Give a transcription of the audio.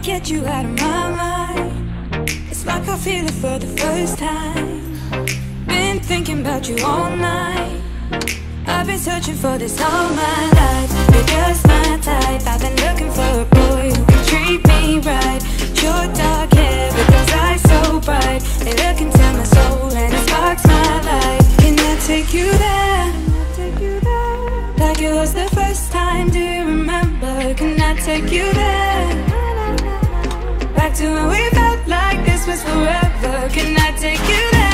get you out of my mind. It's like I feel it for the first time. Been thinking about you all night. I've been searching for this all my life. You're just my type. I've been looking for a boy who can treat me right. Your dark hair with those eyes so bright, they look into my soul and it sparks my life. Can I take you there? Like it was the first time, do you remember? Can I take you there? Back to when we felt like this was forever. Can I take you there?